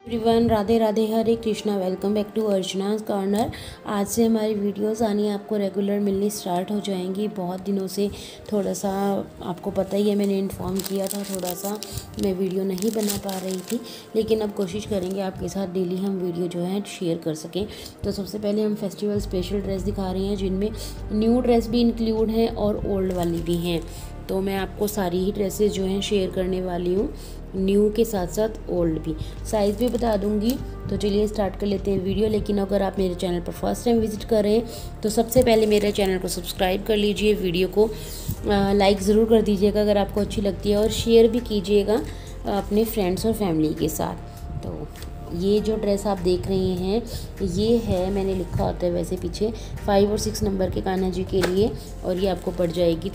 Everyone, Radhe Radhe, Hare Krishna. Welcome back to Archana's corner. आज से हमारी वीडियोस आनी आपको रेगुलर मिलनी स्टार्ट हो जाएंगी। बहुत दिनों से थोड़ा सा आपको पता ही है, मैंने इन्फॉर्म किया था, थोड़ा सा मैं वीडियो नहीं बना पा रही थी, लेकिन अब कोशिश करेंगे आपके साथ डेली हम वीडियो जो है शेयर कर सकें। तो सबसे पहले हम फेस्टिवल स्पेशल ड्रेस दिखा रहे हैं, जिनमें न्यू ड्रेस भी इंक्लूड हैं और ओल्ड वाली भी हैं। तो मैं आपको सारी ही ड्रेसेस जो हैं शेयर करने वाली हूँ, न्यू के साथ साथ ओल्ड भी, साइज़ भी बता दूंगी। तो चलिए स्टार्ट कर लेते हैं वीडियो। लेकिन अगर आप मेरे चैनल पर फर्स्ट टाइम विजिट कर रहे हैं तो सबसे पहले मेरे चैनल को सब्सक्राइब कर लीजिए, वीडियो को लाइक ज़रूर कर दीजिएगा अगर आपको अच्छी लगती है, और शेयर भी कीजिएगा अपने फ्रेंड्स और फैमिली के साथ। तो ये जो ड्रेस आप देख रहे हैं, ये है, मैंने लिखा होता है वैसे पीछे, 5 और 6 नंबर के कान्हा जी के लिए, और ये आपको पड़ जाएगी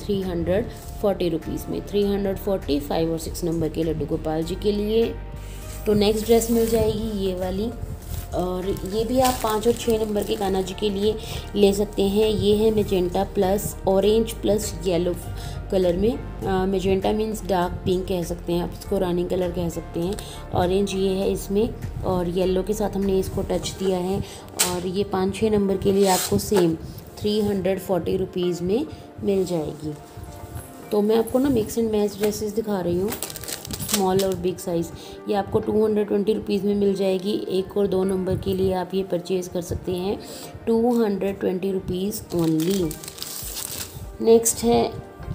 340 रुपीज़ में। 340 5 और 6 नंबर के लड्डू गोपाल जी के लिए। तो नेक्स्ट ड्रेस मिल जाएगी ये वाली, और ये भी आप 5 और 6 नंबर के कान्हा जी के लिए ले सकते हैं। ये है magenta plus orange plus yellow colour में। मेजेंटा मीन्स डार्क पिंक कह सकते हैं आप इसको, रानी कलर कह सकते हैं। ऑरेंज ये है इसमें, और येलो के साथ हमने इसको टच दिया है। और ये 5-6 नंबर के लिए आपको सेम 340 रुपीज़ में मिल जाएगी। तो मैं आपको ना मिक्स एंड मैच ड्रेसेस दिखा रही हूँ, स्मॉल और बिग साइज़। ये आपको 220 रुपीज़ में मिल जाएगी। 1 और 2 नंबर के लिए आप ये परचेज़ कर सकते हैं, 220 रुपीज़ ओनली। नेक्स्ट है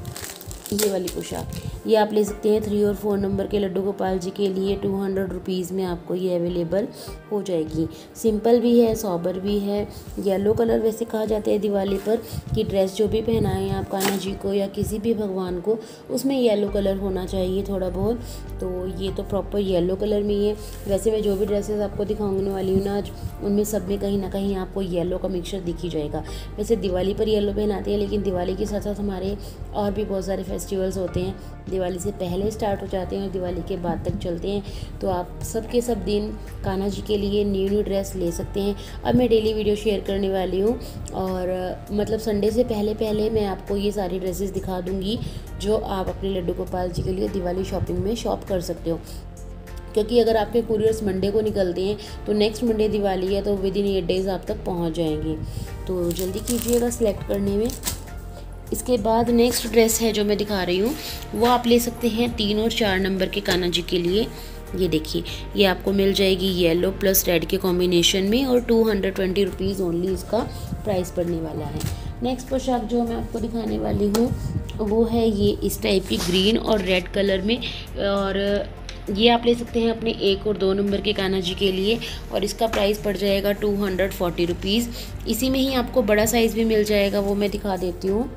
ये वाली पोशाक, ये आप ले सकते हैं 3 और 4 नंबर के लड्डू गोपाल जी के लिए। 200 रुपीज़ में आपको ये अवेलेबल हो जाएगी। सिंपल भी है, सॉबर भी है। येलो कलर वैसे कहा जाता है दिवाली पर कि ड्रेस जो भी पहनाएं आप कान्हा जी को या किसी भी भगवान को, उसमें येलो कलर होना चाहिए थोड़ा बहुत। तो ये तो प्रॉपर येलो कलर में ही है। वैसे मैं जो भी ड्रेसेस आपको दिखाने वाली हूँ ना आज, उनमें सब में कहीं ना कहीं आपको येलो का मिक्सचर दिख ही जाएगा। वैसे दिवाली पर येलो पहनाते हैं, लेकिन दिवाली के साथ साथ हमारे और भी बहुत सारे फेस्टिवल्स होते हैं। दिवाली से पहले स्टार्ट हो जाते हैं और दिवाली के बाद तक चलते हैं। तो आप सब के सब दिन कान्हा जी के लिए न्यू ड्रेस ले सकते हैं। अब मैं डेली वीडियो शेयर करने वाली हूँ, और मतलब संडे से पहले मैं आपको ये सारी ड्रेसेस दिखा दूँगी जो आप अपने लड्डू गोपाल जी के लिए दिवाली शॉपिंग में शॉप कर सकते हो। क्योंकि अगर आपके कुरियर्स मंडे को निकलते हैं तो नेक्स्ट मंडे दिवाली है, तो विद इन 8 डेज़ आप तक पहुँच जाएंगे। तो जल्दी कीजिएगा सिलेक्ट करने में। इसके बाद नेक्स्ट ड्रेस है जो मैं दिखा रही हूँ, वो आप ले सकते हैं 3 और 4 नंबर के कान्हा जी के लिए। ये देखिए, ये आपको मिल जाएगी येलो प्लस रेड के कॉम्बिनेशन में, और 220 रुपीज़ ओनली इसका प्राइस पड़ने वाला है। नेक्स्ट पोशाक जो मैं आपको दिखाने वाली हूँ वो है ये इस टाइप की ग्रीन और रेड कलर में, और ये आप ले सकते हैं अपने 1 और 2 नंबर के कान्हा जी के लिए, और इसका प्राइस पड़ जाएगा 240 रुपीज़। इसी में ही आपको बड़ा साइज़ भी मिल जाएगा, वो मैं दिखा देती हूँ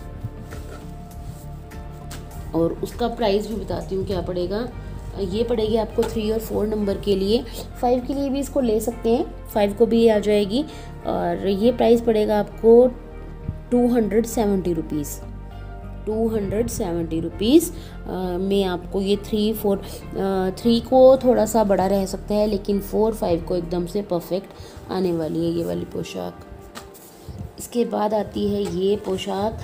और उसका प्राइस भी बताती हूँ क्या पड़ेगा। ये पड़ेगी आपको 3 और 4 नंबर के लिए। 5 के लिए भी इसको ले सकते हैं, 5 को भी आ जाएगी, और ये प्राइस पड़ेगा आपको 270 रुपीज़। 270 रुपीज़ में आपको ये 3 को थोड़ा सा बड़ा रह सकता है, लेकिन 4-5 को एकदम से परफेक्ट आने वाली है ये वाली पोशाक। इसके बाद आती है ये पोशाक,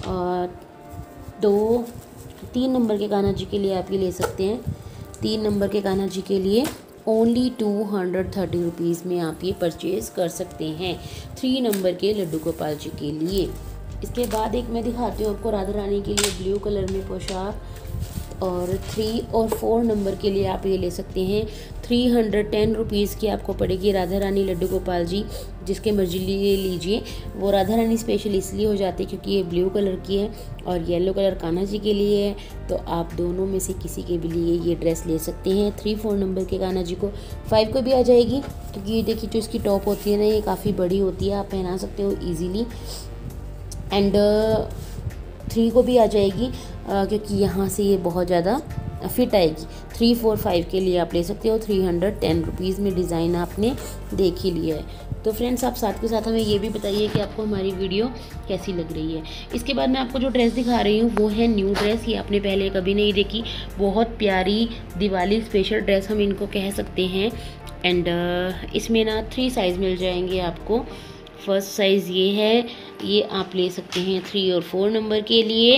3 नंबर के कान्हा जी के लिए आप ये ले सकते हैं। 3 नंबर के कान्हा जी के लिए ओनली 230 रुपीज़ में आप ये परचेज़ कर सकते हैं, 3 नंबर के लड्डू गोपाल जी के लिए। इसके बाद एक मैं दिखाती हूँ आपको राधा रानी के लिए ब्लू कलर में पोशाक, और 3 और 4 नंबर के लिए आप ये ले सकते हैं। 310 रुपीज़ की आपको पड़ेगी राधा रानी लड्डू गोपाल जी, जिसके मर्जी लिए लीजिए। वो राधा रानी स्पेशल इसलिए हो जाती है क्योंकि ये ब्लू कलर की है और येलो कलर कान्हा जी के लिए है। तो आप दोनों में से किसी के भी लिए ये ड्रेस ले सकते हैं। 3-4 नंबर के कान्हा जी को 5 को भी आ जाएगी, क्योंकि ये देखिए जो इसकी टॉप होती है ना, ये काफ़ी बड़ी होती है, आप पहना सकते हो ईजीली। एंड 3 को भी आ जाएगी, क्योंकि यहाँ से ये बहुत ज़्यादा फिट आएगी। 3, 4, 5 के लिए आप ले सकते हो। 310 रुपीज़ में डिज़ाइन आपने देख ही लिया है। तो फ्रेंड्स, आप साथ के साथ हमें ये भी बताइए कि आपको हमारी वीडियो कैसी लग रही है। इसके बाद मैं आपको जो ड्रेस दिखा रही हूँ वो है न्यू ड्रेस। ये आपने पहले कभी नहीं देखी, बहुत प्यारी दिवाली स्पेशल ड्रेस हम इनको कह सकते हैं। एंड इसमें ना 3 साइज़ मिल जाएंगे आपको। फर्स्ट साइज़ ये है, ये आप ले सकते हैं 3 और 4 नंबर के लिए।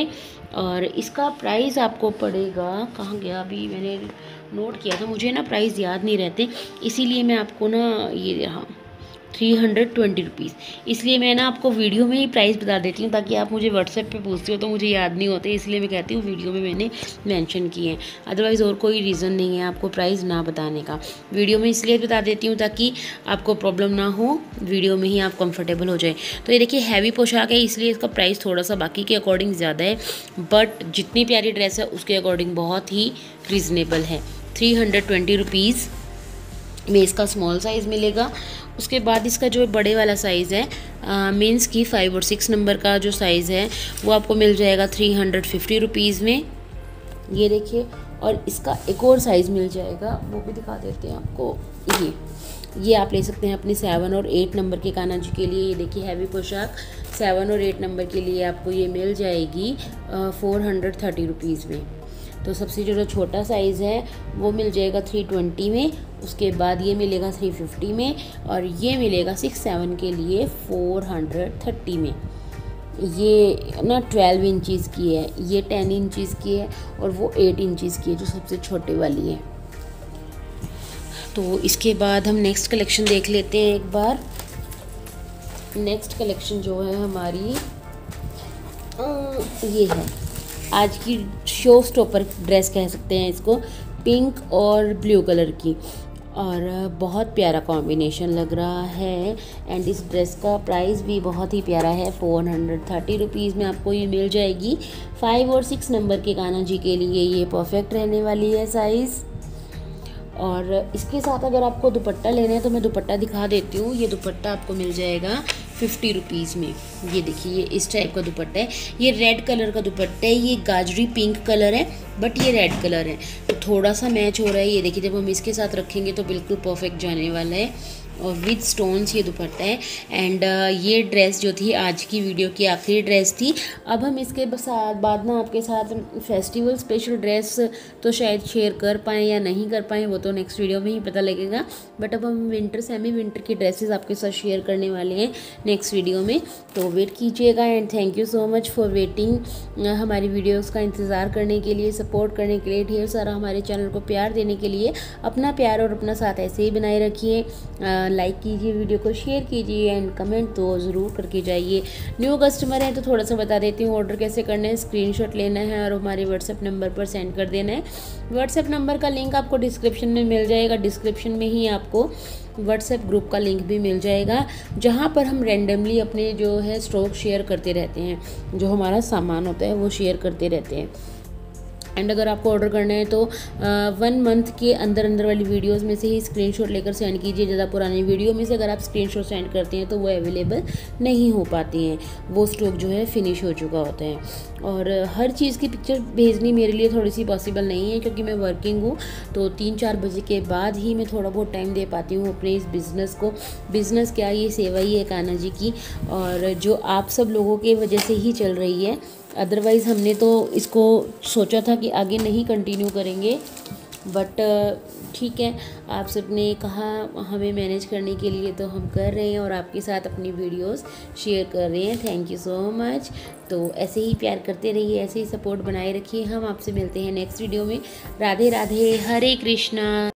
और इसका प्राइस आपको पड़ेगा, कहाँ गया अभी, मैंने नोट किया था, मुझे ना प्राइस याद नहीं रहते, इसीलिए मैं आपको ना ये, हाँ 320 रुपीज़। इसलिए मैं ना आपको वीडियो में ही प्राइस बता देती हूँ, ताकि आप मुझे व्हाट्सएप पे पूछते हो तो मुझे याद नहीं होते, इसलिए मैं कहती हूँ वीडियो में मैंने मेंशन किए हैं। अदरवाइज़ और कोई रीज़न नहीं है आपको प्राइस ना बताने का। वीडियो में इसलिए बता देती हूँ ताकि आपको प्रॉब्लम ना हो, वीडियो में ही आप कंफर्टेबल हो जाए। तो ये देखिए हैवी पोशाक है, इसलिए इसका प्राइस थोड़ा सा बाकी के अकॉर्डिंग ज़्यादा है, बट जितनी प्यारी ड्रेस है उसके अकॉर्डिंग बहुत ही रीज़नेबल है। 320 रुपीज़ में इसका स्मॉल साइज़ मिलेगा। उसके बाद इसका जो बड़े वाला साइज़ है मेंस की 5 और 6 नंबर का जो साइज़ है वो आपको मिल जाएगा 350 रुपीज़ में। ये देखिए, और इसका एक और साइज़ मिल जाएगा, वो भी दिखा देते हैं आपको। ये आप ले सकते हैं अपने 7 और 8 नंबर के कान्हा जी के लिए। ये देखिए हैवी पोशाक 7 और 8 नंबर के लिए आपको ये मिल जाएगी 430 रुपीज़ में। तो सबसे जो छोटा साइज़ है वो मिल जाएगा 320 में, उसके बाद ये मिलेगा 350 में, और ये मिलेगा 6-7 के लिए 430 में। ये ना 12 इंचज़ की है, ये 10 इंचज़ की है, और वो 8 इंचज़ की है जो सबसे छोटे वाली है। तो इसके बाद हम नेक्स्ट कलेक्शन देख लेते हैं एक बार। नेक्स्ट कलेक्शन जो है हमारी ये है आज की शो स्टॉपर ड्रेस कह सकते हैं इसको, पिंक और ब्लू कलर की, और बहुत प्यारा कॉम्बिनेशन लग रहा है। एंड इस ड्रेस का प्राइस भी बहुत ही प्यारा है, 430 रुपीज़ में आपको ये मिल जाएगी। 5 और 6 नंबर के कान्हा जी के लिए ये परफेक्ट रहने वाली है साइज़। और इसके साथ अगर आपको दुपट्टा लेना है तो मैं दुपट्टा दिखा देती हूँ। ये दुपट्टा आपको मिल जाएगा 50 रुपीज़ में। ये देखिए, ये इस टाइप का दुपट्टा है, ये रेड कलर का दुपट्टा है, ये गाजरी पिंक कलर है बट ये रेड कलर है, तो थोड़ा सा मैच हो रहा है। ये देखिए, जब हम इसके साथ रखेंगे तो बिल्कुल परफेक्ट जाने वाला है, और विद स्टोन्स ये दुपट्टा है। एंड ये ड्रेस जो थी आज की वीडियो की आखिरी ड्रेस थी। अब हम इसके बाद ना आपके साथ फेस्टिवल स्पेशल ड्रेस तो शायद शेयर कर पाएँ या नहीं कर पाएँ, वो तो नेक्स्ट वीडियो में ही पता लगेगा। बट अब हम विंटर सेमी विंटर की ड्रेसेस आपके साथ शेयर करने वाले हैं नेक्स्ट वीडियो में, तो वेट कीजिएगा। And thank you so much for waiting, हमारी वीडियोज़ का इंतज़ार करने के लिए, सपोर्ट करने के लिए, ढेर सारा हमारे चैनल को प्यार देने के लिए। अपना प्यार और अपना साथ ऐसे ही बनाए रखिए। लाइक कीजिए, वीडियो को शेयर कीजिए, एंड कमेंट तो ज़रूर करके जाइए। न्यू कस्टमर हैं तो थोड़ा सा बता देती हूँ ऑर्डर कैसे करना है। स्क्रीनशॉट लेना है और हमारे व्हाट्सएप नंबर पर सेंड कर देना है। व्हाट्सएप नंबर का लिंक आपको डिस्क्रिप्शन में मिल जाएगा। डिस्क्रिप्शन में ही आपको व्हाट्सएप ग्रुप का लिंक भी मिल जाएगा, जहाँ पर हम रैंडमली अपने जो है स्टॉक शेयर करते रहते हैं, जो हमारा सामान होता है वो शेयर करते रहते हैं। एंड अगर आपको ऑर्डर करना है तो 1 मंथ के अंदर अंदर वाली वीडियोस में से ही स्क्रीनशॉट लेकर सेंड कीजिए। ज़्यादा पुरानी वीडियो में से अगर आप स्क्रीनशॉट सेंड करते हैं तो वो अवेलेबल नहीं हो पाती हैं, वो स्टॉक जो है फिनिश हो चुका होता है। और हर चीज़ की पिक्चर भेजनी मेरे लिए थोड़ी सी पॉसिबल नहीं है, क्योंकि मैं वर्किंग हूँ, तो 3-4 बजे के बाद ही मैं थोड़ा बहुत टाइम दे पाती हूँ अपने इस बिज़नेस को। बिज़नेस क्या, ये सेवा ही है कान्हा जी की, और जो आप सब लोगों के वजह से ही चल रही है। अदरवाइज़ हमने तो इसको सोचा था कि आगे नहीं कंटिन्यू करेंगे, बट ठीक है, आप सब ने कहा हमें मैनेज करने के लिए, तो हम कर रहे हैं और आपके साथ अपनी वीडियोस शेयर कर रहे हैं। Thank you so much. तो ऐसे ही प्यार करते रहिए, ऐसे ही सपोर्ट बनाए रखिए। हम आपसे मिलते हैं नेक्स्ट वीडियो में। राधे राधे, हरे कृष्णा।